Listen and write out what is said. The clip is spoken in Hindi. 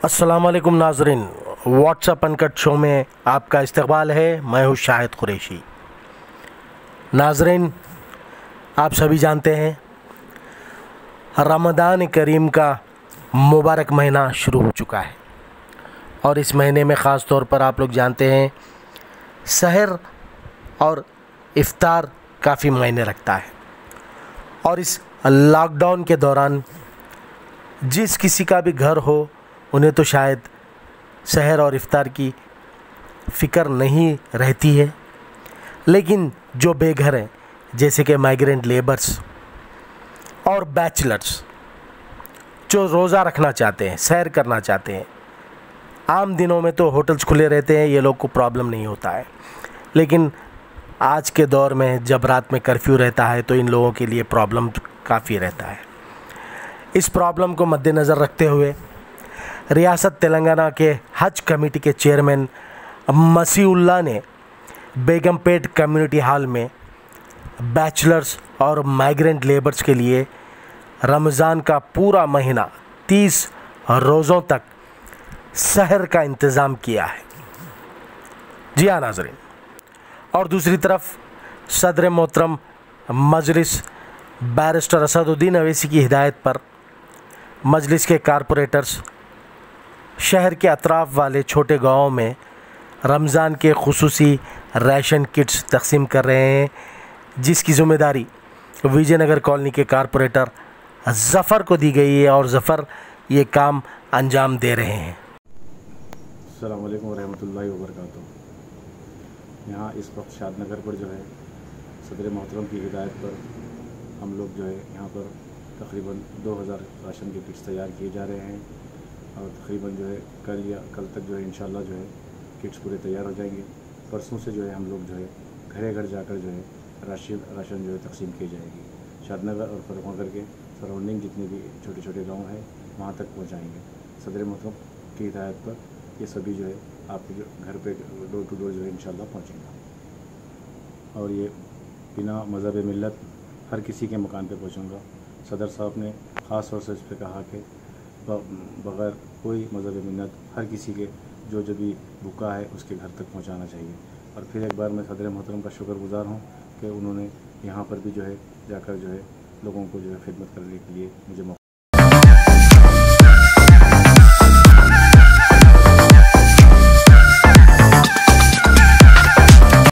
अस्सलाम वालेकुम नाजरीन, व्हाट्सअप अनकट शो में आपका इस्तकबाल है। मैं हूँ शाहिद कुरैशी। नाजरीन, आप सभी जानते हैं रमज़ान करीम का मुबारक महीना शुरू हो चुका है और इस महीने में ख़ास तौर पर आप लोग जानते हैं सहर और इफ्तार काफ़ी मायने रखता है। और इस लॉकडाउन के दौरान जिस किसी का भी घर हो उन्हें तो शायद सहर और इफ्तार की फ़िक्र नहीं रहती है, लेकिन जो बेघर हैं जैसे कि माइग्रेंट लेबर्स और बैचलर्स जो रोज़ा रखना चाहते हैं, सैर करना चाहते हैं, आम दिनों में तो होटल्स खुले रहते हैं, ये लोग को प्रॉब्लम नहीं होता है, लेकिन आज के दौर में जब रात में कर्फ्यू रहता है तो इन लोगों के लिए प्रॉब्लम काफ़ी रहता है। इस प्रॉब्लम को मद्देनज़र रखते हुए रियासत तेलंगाना के हज कमेटी के चेयरमैन मसीउल्लाह ने बेगमपेट कम्युनिटी हॉल में बैचलर्स और माइग्रेंट लेबर्स के लिए रमज़ान का पूरा महीना 30 रोज़ों तक सहर का इंतज़ाम किया है। जी हाँ नाज़रीन, और दूसरी तरफ सदर मोहतरम मजलिस बैरिस्टर असदुद्दीन अवैसी की हिदायत पर मजलिस के कारपोरेटर्स शहर के अतराफ़ वाले छोटे गाँवों में रमज़ान के खुसूसी राशन किट्स तकसीम कर रहे हैं, जिसकी ज़िम्मेदारी विजयनगर कॉलोनी के कारपोरेटर ज़फ़र को दी गई है और ज़फ़र ये काम अंजाम दे रहे हैं। अस्सलाम वालेकुम रहमतुल्लाहि व बरकातुहू। यहाँ इस वक्त शादनगर पर जो है सदर मोहतरम की हिदायत पर हम लोग जो है यहाँ पर तकरीबन 2000 राशन के किट्स तैयार किए जा रहे हैं और तकरीबन जो है कल या कल तक जो है इंशाल्लाह जो है किट्स पूरे तैयार हो जाएंगे। परसों से जो है हम लोग जो है घरे घर जाकर जो है राशन जो है तकसीम की जाएगी। शादनगर और फरुखनगर के सराउंडिंग जितने भी छोटे छोटे गाँव हैं वहाँ तक पहुँचाएँगे। सदर मोहतरम की हिदायत पर ये सभी जो है आपके जो घर पे डोर टू डोर जो है इंशाल्लाह पहुँचेंगे और ये बिना मज़हब मिल्लत हर किसी के मकान पे पहुँचूँगा। सदर साहब ने ख़ास तौर से इस पर कहा कि बग़ैर कोई मज़हब मिल्लत हर किसी के जो भी भूखा है उसके घर तक पहुँचाना चाहिए। और फिर एक बार मैं सदर मोहतरम का शुक्रगुज़ार हूँ कि उन्होंने यहाँ पर भी जो है जाकर जो है लोगों को जो है खिदमत करने के लिए मुझे मौका